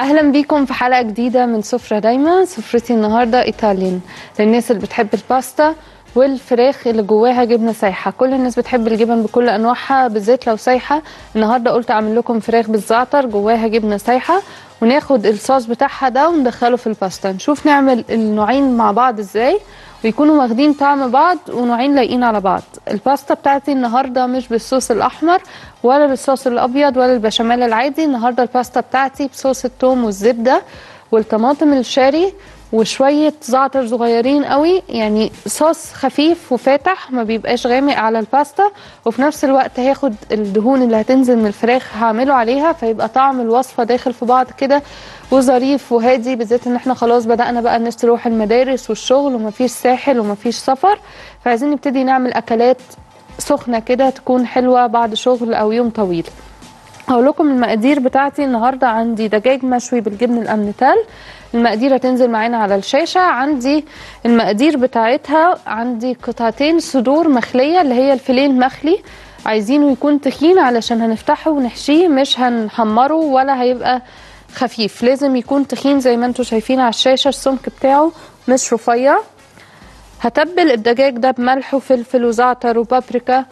اهلا بيكم في حلقه جديده من سفره دايما. سفرتي النهارده ايطاليان للناس اللي بتحب الباستا والفراخ اللي جواها جبنه سايحه. كل الناس بتحب الجبن بكل انواعها، بالذات لو سايحه. النهارده قلت اعمل لكم فراخ بالزعتر جواها جبنه سايحه، وناخد الصوص بتاعها ده وندخله في الباستا. نشوف نعمل النوعين مع بعض ازاي ويكونوا واخدين طعم بعض ونوعين لايقين على بعض. الباستا بتاعتي النهارده مش بالصوص الاحمر ولا بالصوص الابيض ولا البشاميل العادي. النهارده الباستا بتاعتي بصوص الثوم والزبده والطماطم الشاري وشويه زعتر صغيرين قوي، يعني صوص خفيف وفاتح ما بيبقاش غامق على الباستا، وفي نفس الوقت هاخد الدهون اللي هتنزل من الفراخ هعمله عليها، فيبقى طعم الوصفه داخل في بعض كده وظريف وهادي، بالذات ان احنا خلاص بدأنا بقى الناس تروح المدارس والشغل ومفيش ساحل ومفيش سفر، فعايزين نبتدي نعمل اكلات سخنه كده تكون حلوه بعد شغل او يوم طويل. هقول لكم المقادير بتاعتي. النهارده عندي دجاج مشوي بالجبن الامنتال، المقادير هتنزل معانا على الشاشه. عندي المقادير بتاعتها، عندي قطعتين صدور مخليه اللي هي الفيليه المخلي، عايزينه يكون تخين علشان هنفتحه ونحشيه، مش هنحمره ولا هيبقى خفيف، لازم يكون تخين زي ما انتم شايفين على الشاشه، السمك بتاعه مش رفيع. هتبل الدجاج ده بملح وفلفل وزعتر وبابريكا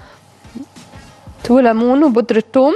وليمون وبودرة ثوم.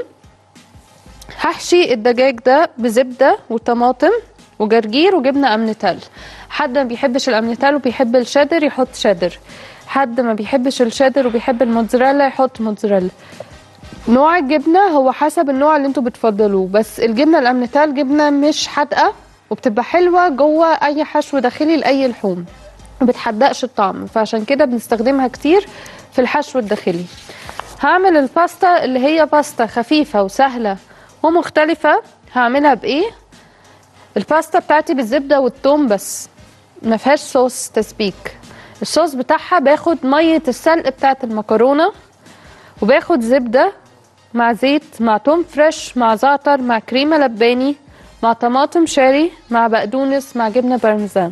هحشي الدجاج ده بزبدة وطماطم وجرجير وجبنة أمنتال. حد ما بيحبش الأمنتال وبيحب الشادر يحط شادر، حد ما بيحبش الشادر وبيحب الموتزاريلا يحط موتزاريلا. نوع الجبنة هو حسب النوع اللي انتوا بتفضلوه، بس الجبنة الأمنتال جبنة مش حادقة وبتبقى حلوة جوه أي حشو داخلي لأي لحوم، ما بتحدقش الطعم، فعشان كده بنستخدمها كتير في الحشو الداخلي. هعمل الباستا اللي هي باستا خفيفة وسهلة ومختلفة. هعملها بايه؟ الباستا بتاعتي بالزبدة والثوم بس، ما فيهاش صوص تسبيك. الصوص بتاعها باخد مية السلق بتاعت المكرونة، وباخد زبدة مع زيت مع توم فريش مع زعتر مع كريمة لباني مع طماطم شاري مع بقدونس مع جبنة بارميزان.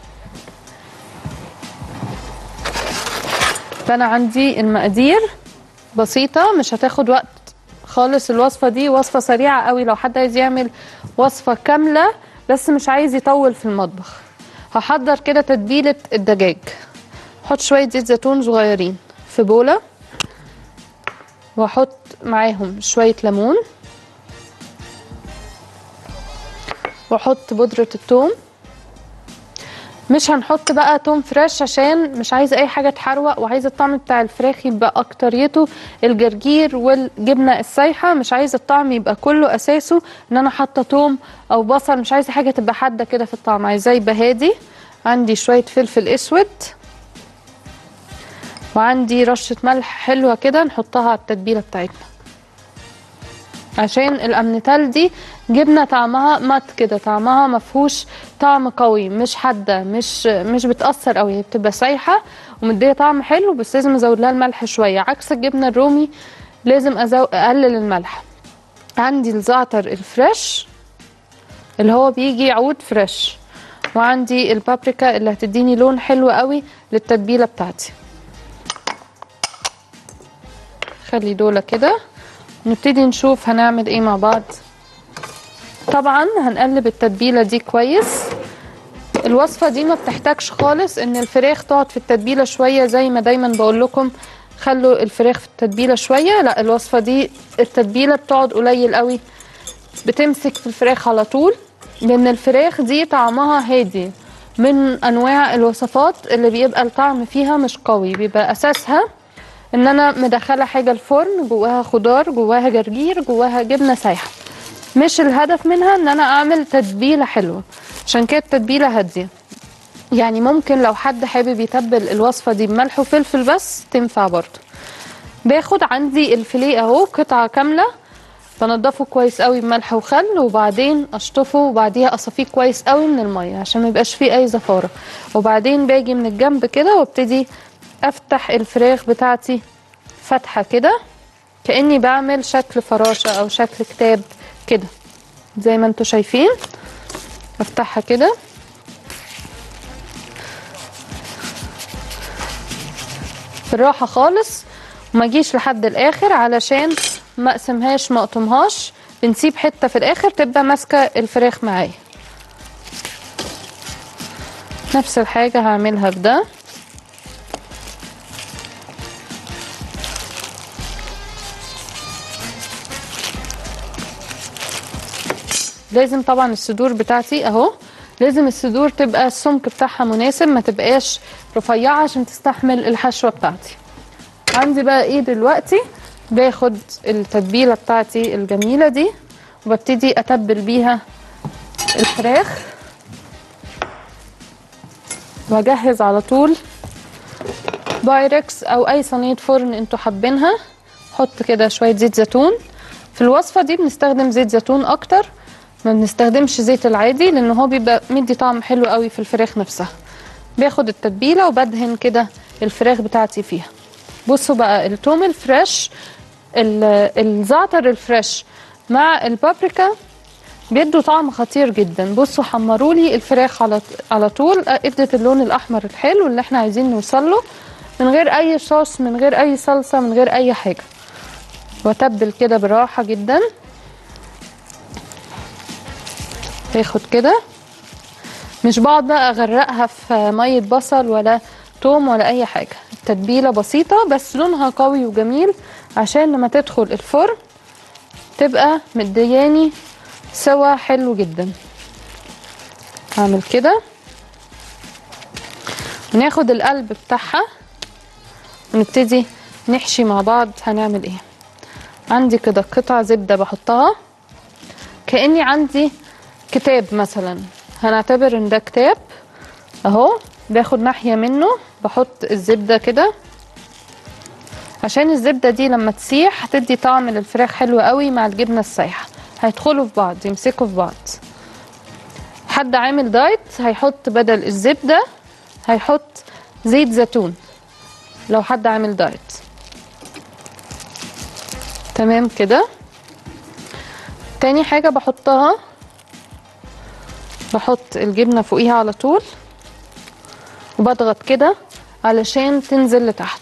فأنا عندي المقادير بسيطة، مش هتاخد وقت خالص. الوصفة دي وصفة سريعة قوي لو حد عايز يعمل وصفة كاملة بس مش عايز يطول في المطبخ. هحضر كده تتبيلة الدجاج. احط شوية زيت زيتون صغيرين في بولة، واحط معاهم شوية ليمون، واحط بودرة الثوم. مش هنحط بقى توم فريش عشان مش عايزه اي حاجه تحروق، وعايزه الطعم بتاع الفراخ يبقى اكتريته الجرجير والجبنه السايحه، مش عايزه الطعم يبقى كله اساسه ان انا حاطه توم او بصل، مش عايزه حاجه تبقى حاده كده في الطعم، عايزاه يبقى هادي. عندي شويه فلفل اسود، وعندي رشه ملح حلوه كده نحطها على التتبيله بتاعتنا، عشان الامنتال دي جبنه طعمها مات كده، طعمها مفهوش طعم قوي، مش حاده، مش بتاثر قوي، هي بتبقى سايحه ومديه طعم حلو، بس لازم ازود لها الملح شويه، عكس الجبنه الرومي لازم اقلل الملح. عندي الزعتر الفريش اللي هو بيجي عود فريش، وعندي البابريكا اللي هتديني لون حلو قوي للتتبيله بتاعتي. خلي دول كده، نبتدي نشوف هنعمل ايه مع بعض. طبعا هنقلب التتبيله دي كويس. الوصفه دي ما بتحتاجش خالص ان الفراخ تقعد في التتبيله شويه، زي ما دايما بقول لكم خلوا الفراخ في التتبيله شويه، لا الوصفه دي التتبيله بتقعد قليل قوي، بتمسك في الفراخ على طول، لان الفراخ دي طعمها هادي، من انواع الوصفات اللي بيبقى الطعم فيها مش قوي، بيبقى اساسها ان انا مدخله حاجه الفرن جواها خضار جواها جرجير جواها جبنه سايحه، مش الهدف منها ان انا اعمل تتبيله حلوه، عشان كده التتبيله هاديه. يعني ممكن لو حد حابب يتبل الوصفه دي بملح وفلفل بس تنفع برضه. باخد عندي الفيليه اهو قطعه كامله، بنضفه كويس قوي بملح وخل، وبعدين اشطفه وبعديها اصفيه كويس قوي من الميه عشان ما يبقاش فيه اي زفاره، وبعدين باجي من الجنب كده وابتدي افتح الفراخ بتاعتي فتحه كده كاني بعمل شكل فراشه او شكل كتاب كده، زي ما انتوا شايفين. افتحها كده بالراحه خالص، وما اجيش لحد الاخر علشان ما اقسمهاش ما اقطمهاش، بنسيب حته في الاخر تبقى ماسكه الفراخ معايا. نفس الحاجه هعملها في ده. لازم طبعا الصدور بتاعتي اهو، لازم الصدور تبقى السمك بتاعها مناسب، ما تبقاش رفيعه عشان تستحمل الحشوه بتاعتي. عندي بقى ايه دلوقتي؟ باخد التتبيله بتاعتي الجميله دي وببتدي اتبل بيها الفراخ، واجهز على طول بايركس او اي صينيه فرن انتوا حابينها. حط كده شويه زيت زيتون. في الوصفه دي بنستخدم زيت زيتون اكتر، ما بنستخدمش زيت العادي لان هو بيبقى مدي طعم حلو قوي في الفراخ نفسها. باخد التتبيله وبدهن كده الفراخ بتاعتي فيها. بصوا بقى الثوم الفريش، الزعتر الفريش مع البابريكا بيدوا طعم خطير جدا. بصوا حمروا لي الفراخ على طول، ادت اللون الاحمر الحلو اللي احنا عايزين نوصل له، من غير اي صوص، من غير اي صلصه، من غير اي حاجه. واتبل كده براحه جدا. هاخد كده، مش بقعد بقى اغرقها في ميه بصل ولا توم ولا اي حاجه. التتبيله بسيطه بس لونها قوي وجميل عشان لما تدخل الفرن تبقى مدياني سوا حلو جدا. هعمل كده وناخد القلب بتاعها ونبتدي نحشي مع بعض. هنعمل ايه؟ عندي كده قطع زبده بحطها كأني عندي كتاب مثلا، هنعتبر ان ده كتاب اهو. باخد ناحيه منه بحط الزبده كده عشان الزبده دي لما تسيح هتدي طعم للفراخ حلو قوي مع الجبنه السايحه، هيدخلوا في بعض، يمسكوا في بعض. حد عامل دايت هيحط بدل الزبده هيحط زيت زيتون، لو حد عامل دايت. تمام كده. تاني حاجه بحطها، بحط الجبنه فوقيها على طول وبضغط كده علشان تنزل لتحت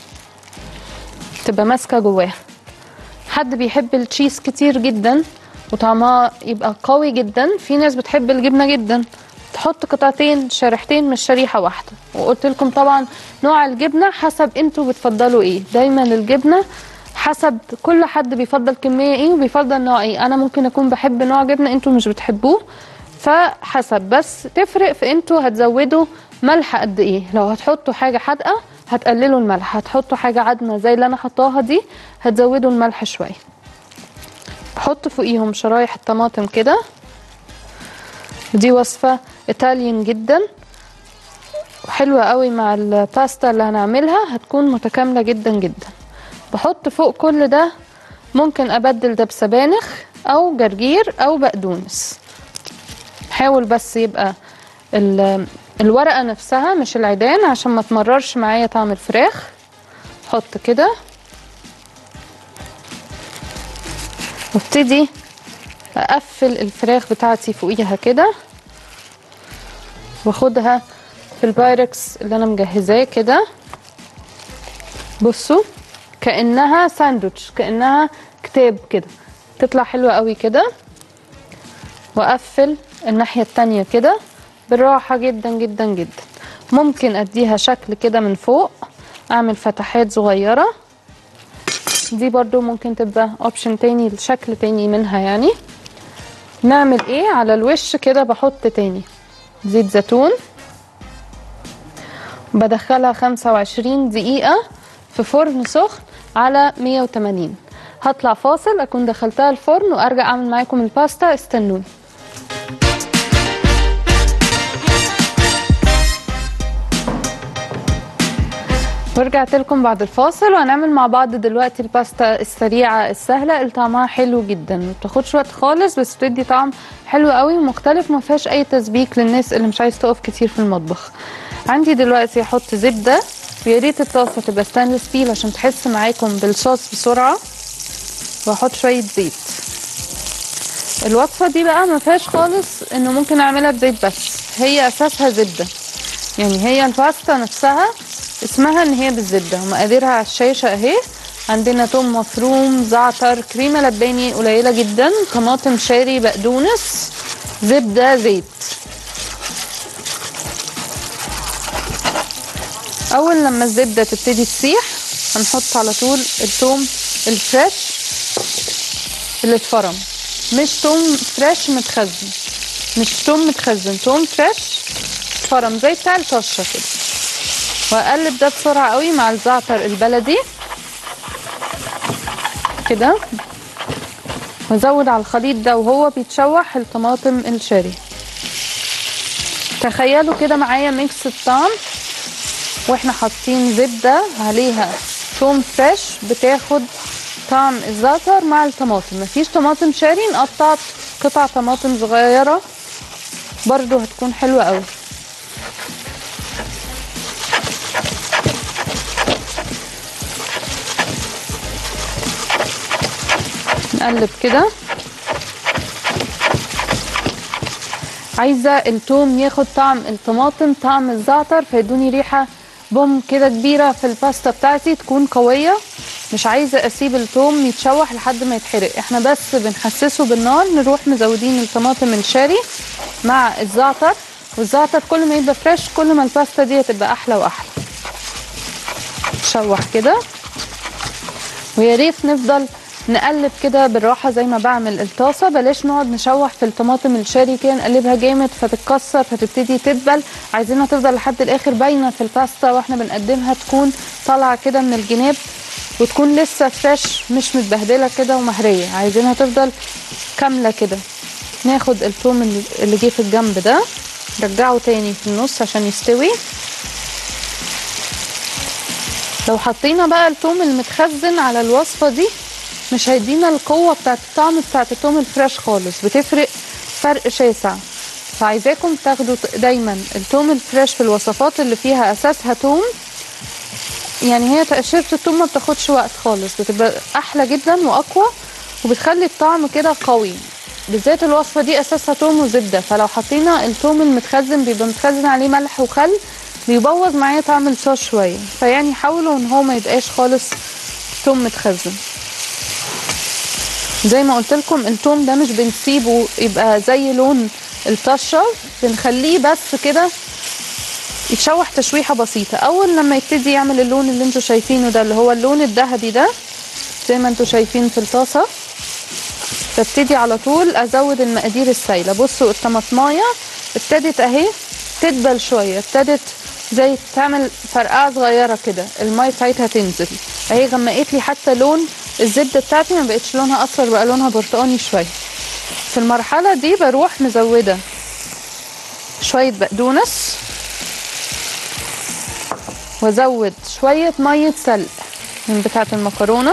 تبقى ماسكه جواها. حد بيحب التشيز كتير جدا وطعمها يبقى قوي جدا، في ناس بتحب الجبنه جدا تحط قطعتين شريحتين مش شريحه واحده. وقلت لكم طبعا نوع الجبنه حسب انتوا بتفضلوا ايه. دايما الجبنه حسب كل حد بيفضل كميه ايه وبيفضل نوع ايه. انا ممكن اكون بحب نوع جبنه انتوا مش بتحبوه، فحسب. بس تفرق في انتوا هتزودوا ملح قد ايه. لو هتحطوا حاجه حادقه هتقللوا الملح، هتحطوا حاجه عدمه زي اللي انا حطاها دي هتزودوا الملح شويه. بحط فوقيهم شرايح الطماطم كده. دي وصفه ايطاليان جدا وحلوه قوي مع الباستا اللي هنعملها، هتكون متكامله جدا جدا. بحط فوق كل ده ممكن ابدل ده بسبانخ او جرجير او بقدونس. حاول بس يبقى الورقه نفسها مش العيدان عشان ما تمررش معايا طعم الفراخ. حط كده وابتدي اقفل الفراخ بتاعتي فوقيها كده واخدها في البايركس اللي انا مجهزاه كده. بصوا كأنها ساندوتش، كأنها كتاب كده، تطلع حلوة قوي كده. واقفل الناحية التانية كده بالراحة جدا جدا جدا. ممكن اديها شكل كده من فوق، اعمل فتحات صغيرة، دي برضو ممكن تبقى اوبشن تاني، شكل تاني منها يعني. نعمل ايه على الوش كده؟ بحط تاني زيت زيتون، بدخلها 25 دقيقة في فرن سخن على 180. هطلع فاصل اكون دخلتها الفرن وارجع اعمل معاكم الباستا، استنوني. ورجعت لكم بعد الفاصل وهنعمل مع بعض دلوقتي الباستا السريعه السهله اللي طعمها حلو جدا، ما بتاخدش وقت خالص بس بتدي طعم حلو قوي ومختلف، ما فيهاش اي تسبيك للناس اللي مش عايز تقف كتير في المطبخ. عندي دلوقتي احط زبده، ويا ريت الطاسه تبقى ستانلس ستيل عشان تحس معاكم بالصوص بسرعه، واحط شويه زيت. الوصفه دي بقى ما فيهاش خالص انه ممكن اعملها بزيت بس، هي اساسها زبده، يعني هي الباستا نفسها اسمها ان هي بالزبده، ومقاديرها على الشاشه اهي. عندنا توم مفروم، زعتر، كريمه لباني قليله جدا، طماطم شاري، بقدونس، زبده، زيت. اول لما الزبده تبتدي تسيح هنحط على طول الثوم الفريش اللي اتفرم، مش ثوم فريش متخزن، مش ثوم متخزن، ثوم فريش اتفرم زي بتاع الطشه كده. واقلب ده بسرعه قوي مع الزعتر البلدي كده، وازود على الخليط ده وهو بيتشوح الطماطم الشاري. تخيلوا كده معايا ميكس الطعم واحنا حاطين زبده عليها ثوم فريش بتاخد طعم الزعتر مع الطماطم. مفيش طماطم شاري، نقطع قطع طماطم صغيره برضو هتكون حلوه قوي. نقلب كده. عايزه الثوم ياخد طعم الطماطم طعم الزعتر فيدوني ريحه بوم كده كبيره في الباستا بتاعتي تكون قويه. مش عايزه اسيب الثوم يتشوح لحد ما يتحرق، احنا بس بنحسسه بالنار. نروح مزودين الطماطم الشاري مع الزعتر، والزعتر كل ما يبقى فريش كل ما الباستا دي هتبقى احلى واحلى. نشوح كده، ويا ريت نفضل نقلب كده بالراحه زي ما بعمل الطاسه، بلاش نقعد نشوح في الطماطم الشاري كده نقلبها جامد فتتكسر فتبتدي تدبل. عايزينها تفضل لحد الاخر باينه في الباستا واحنا بنقدمها، تكون طالعه كده من الجناب وتكون لسه فريش مش متبهدله كده ومهريه. عايزينها تفضل كامله كده. ناخد الثوم اللي جه في الجنب ده نرجعه تاني في النص عشان يستوي. لو حطينا بقى الثوم المتخزن على الوصفه دي مش هيدينا القوه بتاعت الطعم بتاعت الثوم الفريش خالص، بتفرق فرق شاسع. فعايزاكم تاخدوا دايما الثوم الفريش في الوصفات اللي فيها اساسها ثوم. يعني هي تقشيره الثوم ما بتاخدش وقت خالص، بتبقى احلى جدا واقوى وبتخلي الطعم كده قوي. بالذات الوصفه دي اساسها ثوم وزبده، فلو حطينا الثوم المتخزن بيبقى متخزن عليه ملح وخل بيبوظ معايا طعم الصوص شويه. فيعني حاولوا ان هو ما يبقاش خالص ثوم متخزن. زي ما قلت لكم الثوم ده مش بنسيبه يبقى زي لون الطشه، بنخليه بس كده يتشوح تشويحه بسيطه. اول لما يبتدي يعمل اللون اللي انتوا شايفينه ده اللي هو اللون الذهبي ده زي ما انتوا شايفين في الطاسه، ببتدي على طول ازود المقادير السايله. بصوا الطماطمايه ابتدت اهي تدبل شويه، ابتدت زي تعمل فرقعه صغيره كده، الميه بتاعتها تنزل اهي، غمقت لي حتى لون الزبده بتاعتي ما بقتش لونها اصفر بقى لونها برتقاني شويه. في المرحله دي بروح مزوده شويه بقدونس وازود شويه ميه سلق من بتاعه المكرونه.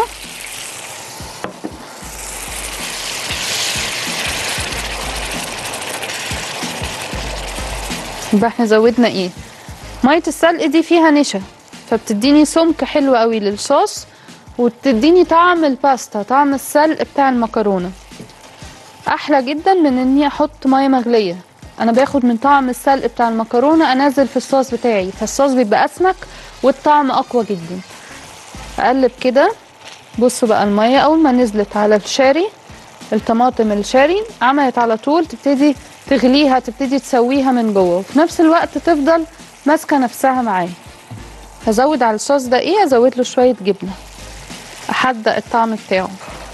يبقى احنا زودنا ايه؟ ميه السلق دي فيها نشا فبتديني سمك حلو قوي للصوص وتديني طعم الباستا، طعم السلق بتاع المكرونه احلى جدا من اني احط ميه مغليه. انا باخد من طعم السلق بتاع المكرونه انزل في الصوص بتاعي، فالصوص بيبقى اسمك والطعم اقوى جدا. اقلب كده. بصوا بقى الميه اول ما نزلت على الشاري، الطماطم الشاري عملت على طول تبتدي تغليها، تبتدي تسويها من جوه وفي نفس الوقت تفضل ماسكه نفسها معايا. هزود على الصوص ده ايه؟ ازود له شويه جبنه احدق الطعم بتاعه.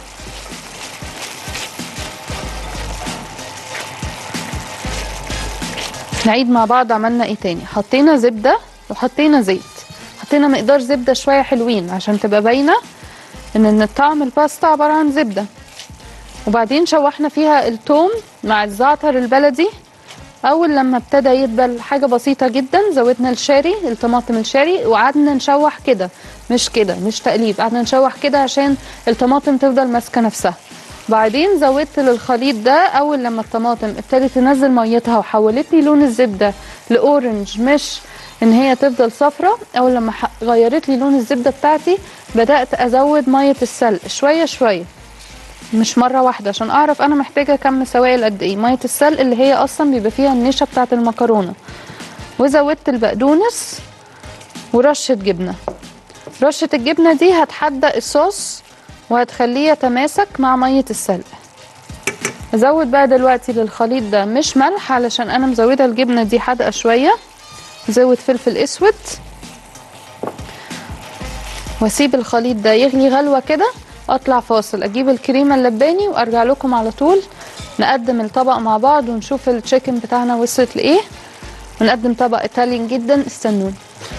نعيد مع بعض عملنا ايه تاني. حطينا زبده وحطينا زيت، حطينا مقدار زبده شويه حلوين عشان تبقى باينه ان الطعم الباستا عباره عن زبده. وبعدين شوحنا فيها الثوم مع الزعتر البلدي. اول لما ابتدى يدبل حاجه بسيطه جدا زودنا الشاري، الطماطم الشاري، وقعدنا نشوح كده مش كده مش تقليب، قعدنا نشوح كده عشان الطماطم تفضل ماسكه نفسها. بعدين زودت للخليط ده اول لما الطماطم ابتدت تنزل ميتها وحولت لي لون الزبده لاورنج، مش ان هي تفضل صفرة. اول لما غيرت لي لون الزبده بتاعتي بدات ازود ميه السلق شويه شويه مش مره واحده عشان اعرف انا محتاجه كم سوائل قد ايه. ميه السلق اللي هي اصلا بيبقى فيها النشا بتاعه المكرونه. وزودت البقدونس ورشه جبنه. رشة الجبنة دي هتحدق الصوص وهتخليه يتماسك مع مية السلق. ازود بقى دلوقتي للخليط ده مش ملح علشان انا مزوده الجبنة دي حادقة شوية، زود فلفل اسود، واسيب الخليط ده يغلي غلوة كده، اطلع فاصل اجيب الكريمة اللباني وارجع لكم على طول. نقدم الطبق مع بعض ونشوف التشيكن بتاعنا وصلت لايه، ونقدم طبق ايطاليان جدا. استنوني.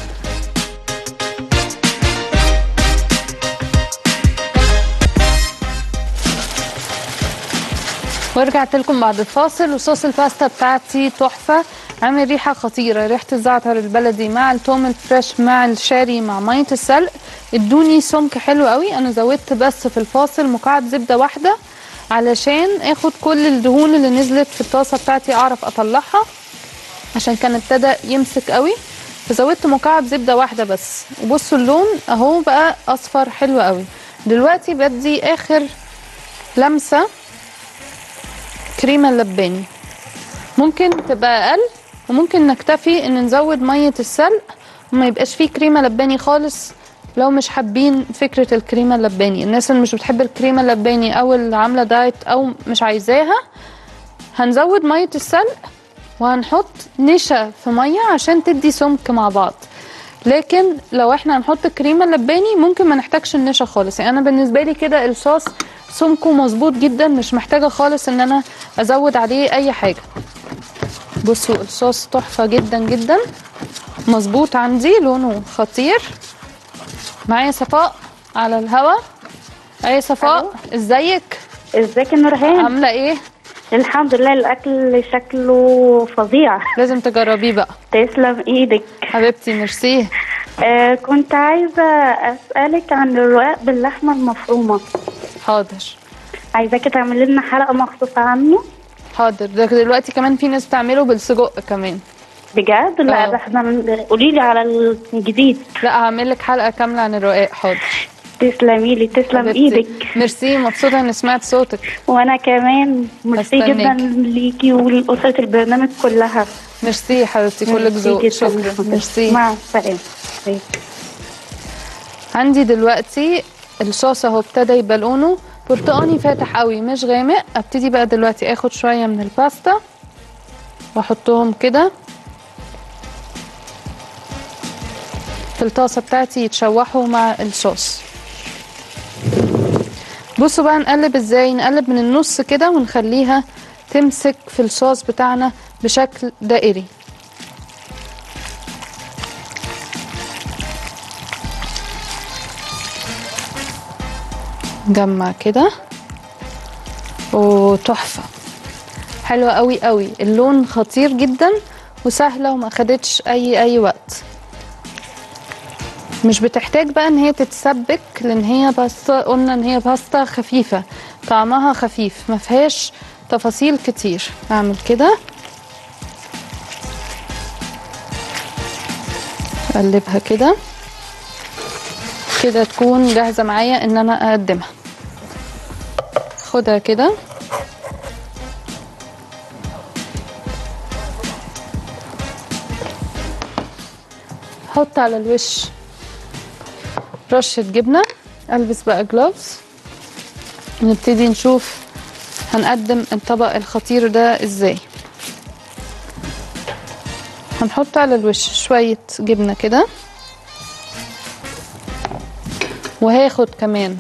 ورجعت لكم بعد الفاصل، وصوص الباستا بتاعتي تحفة، عامل ريحة خطيرة، ريحة الزعتر البلدي مع التوم الفريش مع الشاري مع مية السلق ادوني سمك حلو قوي. انا زودت بس في الفاصل مكعب زبدة واحدة علشان اخد كل الدهون اللي نزلت في الطاسة بتاعتي اعرف اطلعها، عشان كان ابتدى يمسك قوي، فزودت مكعب زبدة واحدة بس. وبصوا اللون اهو بقى اصفر حلو قوي. دلوقتي بدي اخر لمسة كريمة اللباني، ممكن تبقى اقل وممكن نكتفي ان نزود مية السلق وما يبقاش فيه كريمة لباني خالص لو مش حابين فكرة الكريمة اللباني. الناس اللي مش بتحب الكريمة اللباني او اللي عاملة دايت او مش عايزاها، هنزود مية السلق وهنحط نشا في مية عشان تدي سمك مع بعض. لكن لو احنا هنحط الكريمة اللباني ممكن ما نحتاجش النشا خالص. يعني انا بالنسبة لي كده الصوص سمكه مظبوط جدا، مش محتاجة خالص ان انا ازود عليه اي حاجة. بصوا الصوص تحفة جدا جدا، مظبوط عندي، لونه خطير. معايا صفاء على الهوا. اي صفاء، ازيك؟ ازيك يا نورهان؟ عاملة ايه؟ الحمد لله، الاكل شكله فظيع. لازم تجربيه بقى. تسلم ايدك حبيبتي، ميرسي. كنت عايزه اسالك عن الرقاق باللحمه المفرومه. حاضر. عايزاكي تعملي لنا حلقه مخصوصه عنه. حاضر. ده دلوقتي كمان في ناس بتعمله بالسجق كمان. بجد؟ لا ده احنا قولي لي على الجديد. لا، هعمل لك حلقه كامله عن الرقاق. حاضر. تسلمي لي، تسلم ايدك. ميرسي، مبسوطه اني سمعت صوتك. وانا كمان ميرسي جدا ليكي ولاسره البرنامج كلها. ميرسي يا حبيبتي، كلك ذوق. شكرا. ميرسي، مع السلامه. عندي دلوقتي الصوص اهو ابتدى يبقى لونه برتقاني فاتح قوي مش غامق. ابتدي بقى دلوقتي اخد شويه من الباستا واحطهم كده في الطاسه بتاعتي يتشوحوا مع الصوص. بصوا بقى نقلب ازاي. نقلب من النص كده ونخليها تمسك في الصوص بتاعنا بشكل دائري. نجمع كده. وتحفه، حلوه قوي قوي، اللون خطير جدا وسهله وما خدتش اي وقت. مش بتحتاج بقى ان هي تتسبك، لان هي باستا، قلنا ان هي باستا خفيفه، طعمها خفيف ما فيهاش تفاصيل كتير. اعمل كده، اقلبها كده كده تكون جاهزه معايا ان انا اقدمها. خدها كده، حط على الوش رشة جبنة. البس بقى جلوفز ونبتدي نشوف هنقدم الطبق الخطير ده ازاي. هنحط على الوش شوية جبنة كده، وهاخد كمان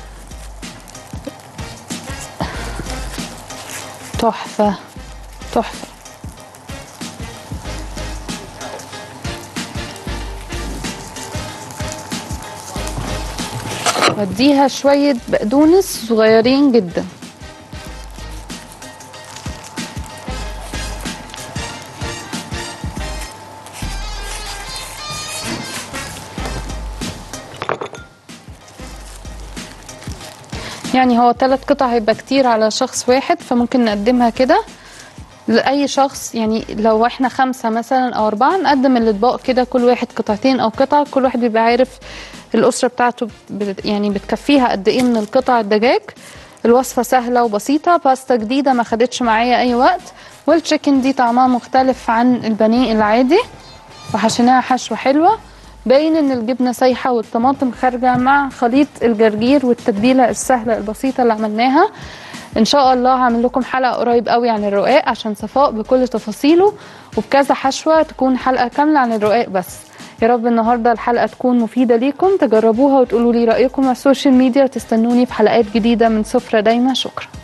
تحفة تحفة وديها شوية بقدونس صغيرين جدا. يعني هو 3 قطع هيبقى كتير على شخص واحد، فممكن نقدمها كده لأي شخص. يعني لو احنا 5 مثلا أو 4 نقدم الأطباق كده، كل واحد قطعتين أو قطعة، كل واحد بيبقى عارف الأسرة بتاعته يعني بتكفيها قد ايه من القطع الدجاج. الوصفة سهلة وبسيطة، باستا جديدة ما خدتش معايا أي وقت، والتشيكن دي طعمها مختلف عن البانيه العادي وحشيناها حشوة حلوة. باين ان الجبنه سايحه والطماطم خارجه مع خليط الجرجير والتتبيله السهله البسيطه اللي عملناها. ان شاء الله هعمل لكم حلقه قريب قوي عن الرقاق عشان صفاء بكل تفاصيله وبكذا حشوه، تكون حلقه كامله عن الرقاق بس. يا رب النهارده الحلقه تكون مفيده ليكم، تجربوها وتقولوا لي رايكم على السوشيال ميديا، وتستنوني في حلقات جديده من سفره دايما. شكرا.